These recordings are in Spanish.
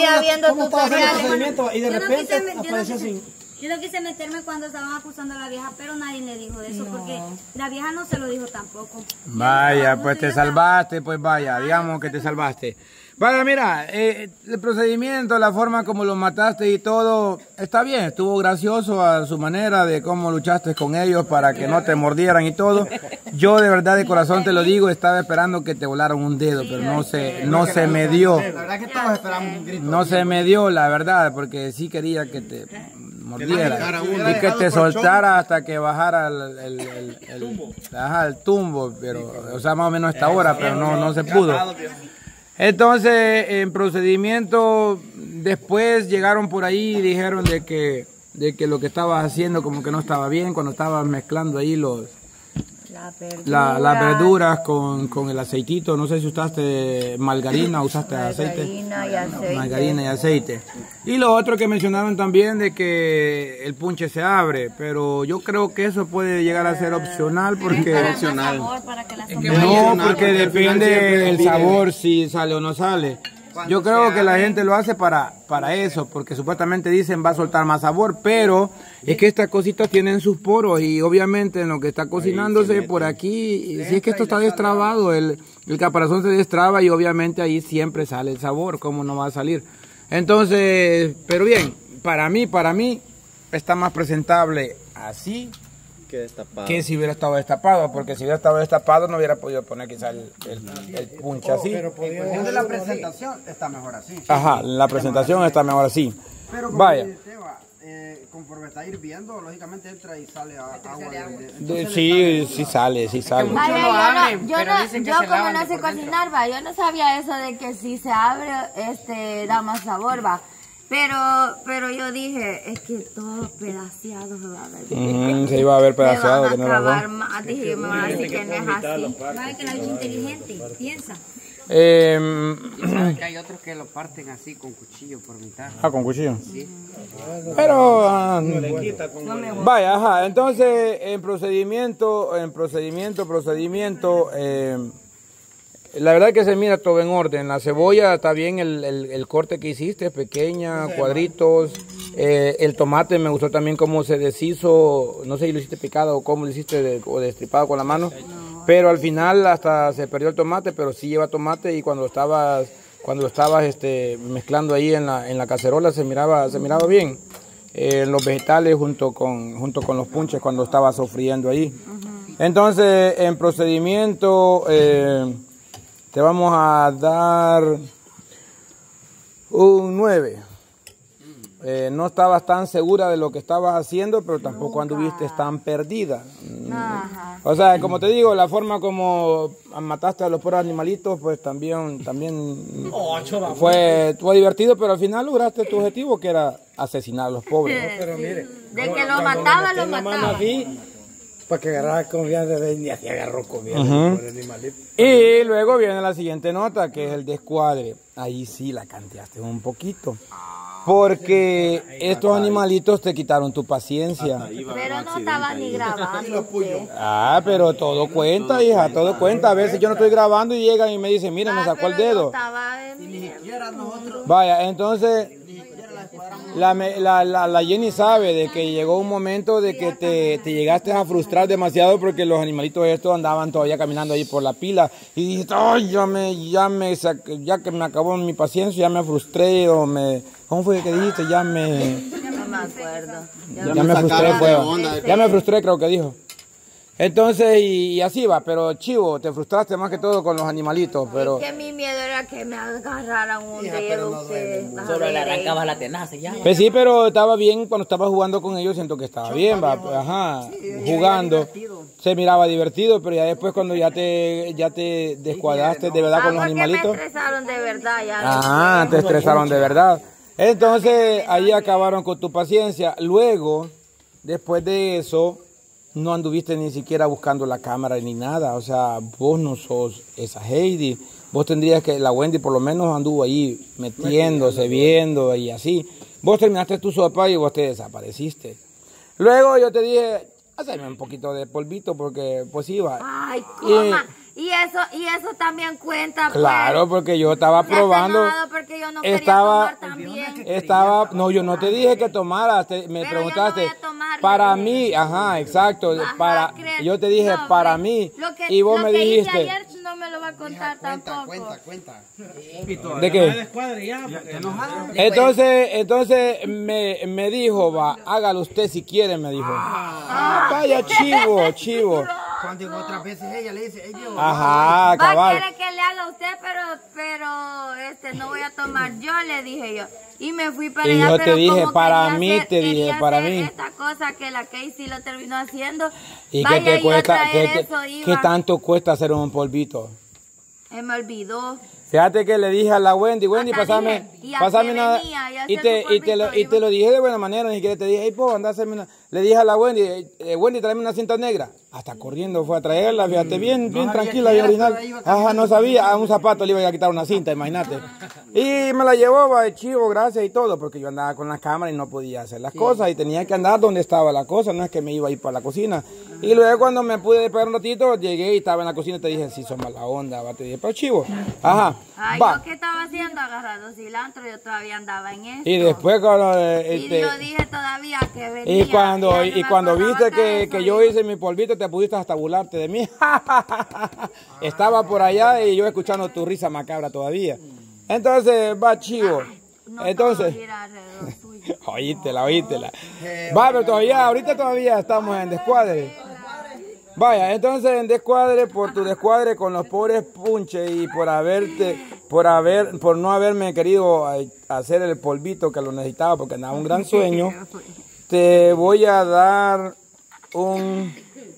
viendo ¿Cómo estaba haciendo el tutoriales. procedimiento? Y de repente apareció así. Yo no quise meterme cuando estaban acusando a la vieja, pero nadie le dijo de eso, porque la vieja no se lo dijo tampoco. Vaya, pues te salvaste, pues vaya, digamos que te salvaste. Vaya, mira, el procedimiento, la forma como lo mataste y todo, está bien, estuvo gracioso a su manera de cómo luchaste con ellos para que no te mordieran y todo. Yo de verdad de corazón te lo digo, estaba esperando que te volaran un dedo, pero no se me dio. La verdad que todos esperamos un grito. No se me dio, la verdad, porque sí quería que te mordiera y que te soltara hasta que bajara el tumbo, pero, o sea, más o menos a esta hora, pero no se pudo. Entonces, en procedimiento, después llegaron por ahí y dijeron de que lo que estabas haciendo como que no estaba bien cuando estabas mezclando ahí las verduras con el aceitito. No sé si usaste margarina o usaste aceite. Margarina y aceite. Y lo otro que mencionaron también de que el punche se abre, pero yo creo que eso puede llegar a ser opcional porque... No, porque depende del sabor si sale o no sale. Yo creo que la gente lo hace para eso, porque supuestamente dicen va a soltar más sabor, pero es que estas cositas tienen sus poros y obviamente en lo que está cocinándose por aquí, si es que esto está destrabado, el caparazón se destraba y obviamente ahí siempre sale el sabor, ¿cómo no va a salir? Entonces, pero bien, para mí está más presentable así que si hubiera estado destapado, porque si hubiera estado destapado no hubiera podido poner quizás el punche así. Pero de la presentación está mejor así. Ajá, la presentación está mejor así. Pero vaya. Conforme está hirviendo, lógicamente entra y sale agua. Sí sale. Vaya, yo como no sé cocinar, va, yo no sabía eso de que si se abre, da más sabor, va. Pero yo dije, es que todo pedaceado se va a ver. Se iba a ver pedaceado. Me van a acabar más, dije, así que no es así. Vaya que la bicha inteligente, piensa. ¿Sabes que hay otros que lo parten así con cuchillo por mitad? Ah, con cuchillo. Sí. Pero vaya, ajá. Entonces, en procedimiento, la verdad que se mira todo en orden. La cebolla está bien, el corte que hiciste, pequeña, cuadritos. El tomate me gustó también cómo se deshizo, no sé si lo hiciste picado o cómo lo hiciste o destripado con la mano. Pero al final hasta se perdió el tomate, pero sí lleva tomate y cuando lo estabas mezclando ahí en la cacerola se miraba bien. Los vegetales junto con los punches cuando estaba sofriendo ahí. Entonces, en procedimiento, te vamos a dar un 9. No estabas tan segura de lo que estabas haciendo, pero tampoco anduviste tan perdida. O sea, como te digo, la forma como mataste a los pobres animalitos, pues también fue divertido, pero al final lograste tu objetivo, que era asesinar a los pobres. No, pero mire, De que lo mataba. para que agarrara confianza de ni así agarró confianza por el animalito. Y luego viene la siguiente nota, que es el descuadre. Ahí sí la canteaste un poquito. Porque estos animalitos te quitaron tu paciencia. Pero no estaba ni grabando. Ah, pero todo cuenta, hija, todo cuenta. A veces yo no estoy grabando y llegan y me dicen, mira, me sacó el dedo. Vaya, entonces la Jenny sabe de que llegó un momento de que te llegaste a frustrar demasiado porque los animalitos estos andaban todavía caminando ahí por la pila y dijiste, ay, ya que me acabó mi paciencia, ya me frustré o ¿cómo fue que dijiste? No me acuerdo. Ya me frustré, ya me frustré, creo que dijo. Entonces, y así va, pero chivo, te frustraste más que todo con los animalitos, pero... Es que mi miedo era que me agarraran un dedo. Solo le arrancabas la tenaza ya. Pues sí, pero estaba bien cuando estaba jugando con ellos, siento que estaba bien, va, ajá, jugando. Se miraba divertido, pero ya después cuando ya te descuadraste de verdad con los animalitos... me estresaron de verdad ya. Ah, te estresaron de verdad. Entonces, ahí acabaron con tu paciencia. Luego, después de eso... No anduviste ni siquiera buscando la cámara ni nada, o sea, vos no sos esa Heidi, vos tendrías que, la Wendy por lo menos anduvo ahí metiéndose, viendo y así. Vos terminaste tu sopa y vos te desapareciste. Luego yo te dije, hazme un poquito de polvito porque pues iba. Ay, Y eso también cuenta. Claro, pues. porque yo estaba probando. Porque yo no quería tomar también. No, yo no te dije que tomaras, me preguntaste. Yo no voy a tomar, para mí, ajá, exacto. Yo te dije para mí. Y vos me dijiste. Ayer no me lo va a contar tampoco. Cuenta. ¿De qué? Entonces me dijo, va, hágalo usted si quiere, me dijo. Vaya, chivo. Cuando otras veces ella le dice, ajá, cabal. Quiere que le haga a usted, pero no voy a tomar. Yo le dije yo. Y me fui para allá. Y yo pero te dije, como para mí, hacer, te dije, para mí. Esta cosa que la Casey lo terminó haciendo. ¿Y qué te cuesta? ¿Qué tanto cuesta hacer un polvito? Me olvidó. Fíjate que le dije a la Wendy, pásame nada. Y te lo dije de buena manera, ni siquiera te dije, hey, po, anda a hacerme una. Le dije a la Wendy, Wendy, tráeme una cinta negra. Hasta corriendo fue a traerla, fíjate, bien tranquila y original. Ajá, no sabía, a un zapato le iba a quitar una cinta, imagínate. Y me la llevó, va, de chivo, gracias y todo, porque yo andaba con la cámara y no podía hacer las cosas y tenía que andar donde estaba la cosa, no es que me iba a ir para la cocina. Y luego cuando me pude despegar un ratito, llegué y estaba en la cocina y te dije, sí, son mala onda, va, te dije, pero chivo. Ajá. Ay, va. ¿yo qué estaba haciendo? Agarrando cilantro, yo todavía andaba en eso. Y después cuando... y yo dije todavía que venía. Y cuando viste que yo hice mi polvito, te pudiste hasta burlarte de mí. Estaba por allá y yo escuchando tu risa macabra todavía. Entonces, va, chivo. Entonces... Oítela. Va, pero ahorita todavía estamos en descuadre. Vaya, entonces en descuadre, por tu descuadre con los pobres punches y por no haberme querido hacer el polvito que lo necesitaba porque andaba un gran sueño, te voy a dar un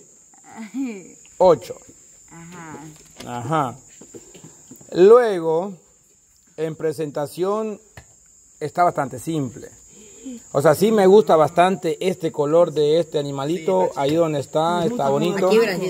8. Ajá. Luego, en presentación está bastante simple. O sea, sí me gusta bastante este color de este animalito, ahí donde está bonito.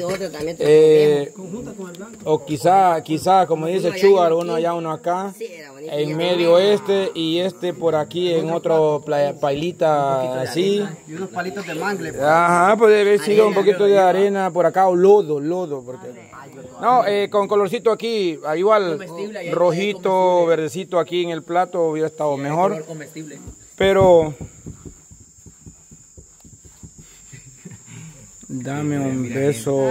O quizá, como dice Sugar, uno allá, uno acá, en medio y este por aquí en otro pailita así. Y unos palitos de mangle. Ajá, puede haber sido un poquito de arena por acá o lodo, porque... No, con colorcito aquí, igual rojito, verdecito aquí en el plato hubiera estado mejor. Pero dame un beso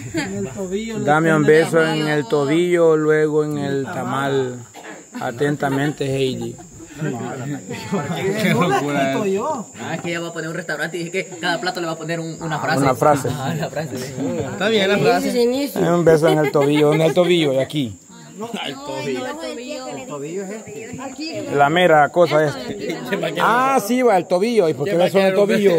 en el tobillo, luego en el tamal. Atentamente, Heidi. Qué locura. Es que ella va a poner un restaurante y dice que cada plato le va a poner una frase. Una frase. Una frase. Está bien la frase. Un beso en el tobillo de aquí. El tobillo es este. La mera cosa es. Sí, va, el tobillo. ¿Y por qué beso en el tobillo?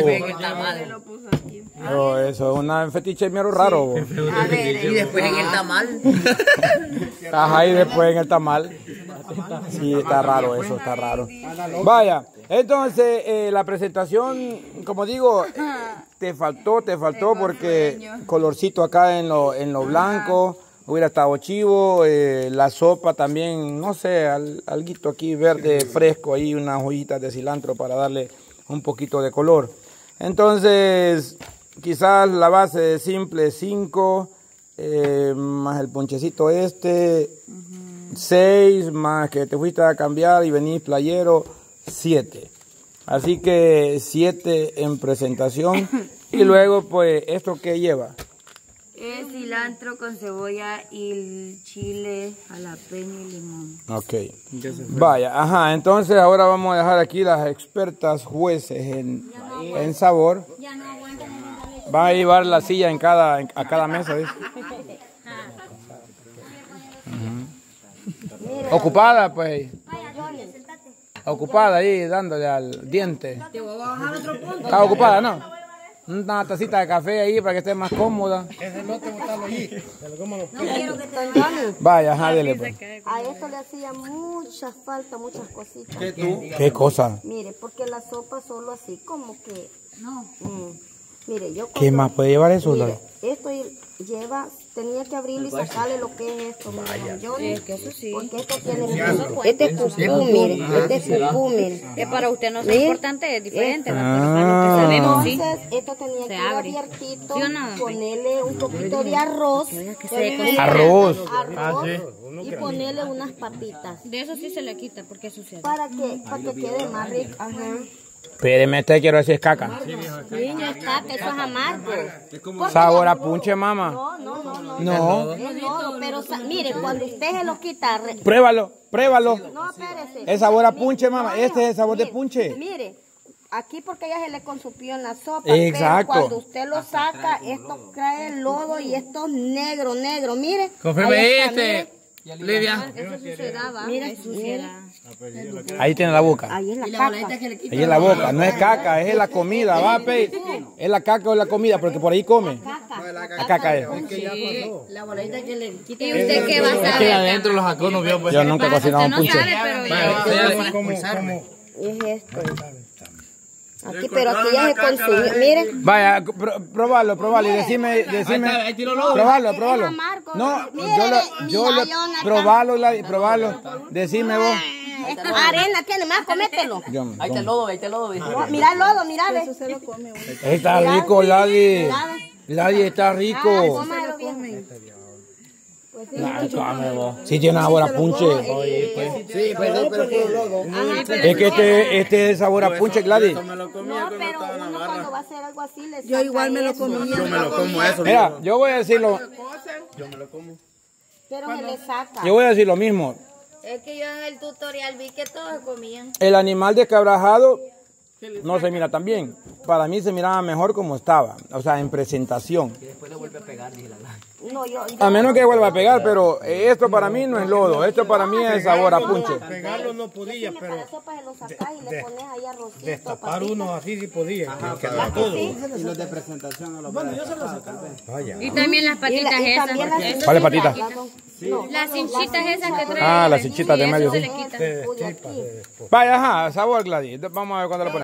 Oh, eso es un fetiche mero raro. Y después en el tamal. Ajá, y después en el tamal. Sí, está raro eso, está raro. Vaya, entonces la presentación, como digo, te faltó porque colorcito acá en lo blanco. Hubiera estado chivo, la sopa también, no sé, alguito aquí verde fresco, ahí unas hojitas de cilantro para darle un poquito de color. Entonces, quizás la base simple 5, más el ponchecito 6, más que te fuiste a cambiar y venís playero, 7. Así que 7 en presentación. Y luego, pues, ¿esto qué lleva? Es cilantro con cebolla y chile, jalapeño y limón. Ok. Vaya, ajá. Entonces ahora vamos a dejar aquí las expertas jueces en sabor. Van a llevar la silla a cada mesa, ¿ves? Ocupada, pues. Ocupada ahí, dándole al diente. Está ocupada, ¿no? Una tacita de café ahí para que esté más cómoda. Ese lote botarlo allí. No quiero que te engañes. Vaya, ajá, dele pues. A esto le hacía mucha falta, muchas cositas. ¿Qué cosa? Mire, porque la sopa solo así como que... No. Mire, yo... ¿Qué más puede llevar eso, mire, esto lleva tenía que abrirlo y sacarle lo que es esto. Es que eso sí. Porque esto tiene... Este es pupú, mire. Este es pupú, mire. Que para usted no es importante, es diferente. Pero para lo que sabemos, sí. Entonces, esto tenía que ir abiertito, ponerle un poquito de arroz. Arroz. Y ponerle unas papitas. De eso sí se le quita, porque eso se hace. Para que quede más rico. Ajá. Espéreme, te quiero decir es caca. Niño, es caca, eso es amargo. Sabor a punche, mamá. No. Es lodo, pero mire, cuando usted se lo quita... Pruébalo. No, espérese. Es sabor a punche, mamá. Este es el sabor de punche. Mire, aquí porque ella se le consumió en la sopa. Exacto. Pero cuando usted lo saca, esto trae lodo y esto es negro. Mire. Confirme este. Lidia. Eso sucedaba. Mira, Ahí tiene la boca. ahí es la caca. Ahí es la boca. No es caca, es la comida. Va, Pei. Es la caca o la comida, porque por ahí come. La caca es. La bolita que le quita. ¿Y usted qué va a Es que saber? adentro lo sacó, no vio. Pues. Yo nunca he cocinado un Usted no punche. sabe, pero Es esto. Aquí, pero aquí ya se consumió. Mire. Vaya, probalo y decime. Ahí tiró lodo. Probalo. amargo. No, Mire, yo mira, lo, Jonathan. probalo. Decime vos. Arena tiene más, comételo. Ahí te lodo, Mira el lodo, mira. Está rico, Ladi. Ladi está rico. Cómalo bien. Sí tiene sabor a punche. Sí, pero lodo. Es que este es sabor a punche, Gladys. No, pero uno cuando va a hacer algo así le Yo igual me lo comí. Yo me lo como eso. Mira, yo voy a decir lo mismo. Es que yo en el tutorial vi que todos se comían. El animal descabrajado no se mira tan bien. Para mí se miraba mejor como estaba, o sea, en presentación. Y después le vuelve a pegar, dije la No, A menos que vuelva a pegar, pero esto para mí no es lodo, esto para mí es sabor a punche. Pegarlo no podía, pero la sopa se lo sacás y le pones ahí arrocito. destapar uno así sí podía. Y los de presentación no los voy a dejar, tal vez. Y también las patitas esas. ¿Cuáles patitas? Las hinchitas esas que traen. Ah, las hinchitas de medio. Eso se le quita. Vaya, ajá, sabor, Gladys. Vamos a ver cuándo lo ponemos.